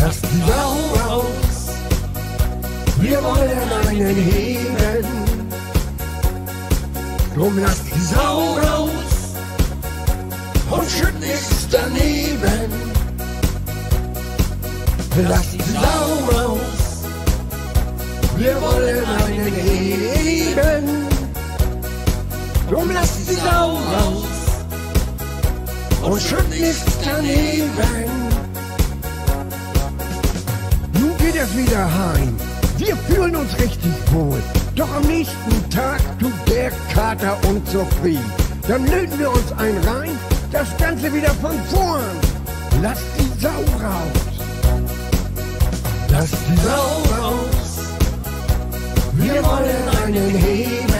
Lass die Sau raus, wir wollen einen heben. Drum lass die Sau raus und schütt nichts daneben. Lass die Sau raus, wir wollen einen heben. Drum lass die Sau raus und schütt nichts daneben. Nun geht es wieder heim, wir fühlen uns richtig wohl. Doch am nächsten Tag tut der Kater uns so früh. Dann löten wir uns ein rein, das Ganze wieder von vorn. Lass die Sau raus, lass die Sau raus, wir wollen einen heben.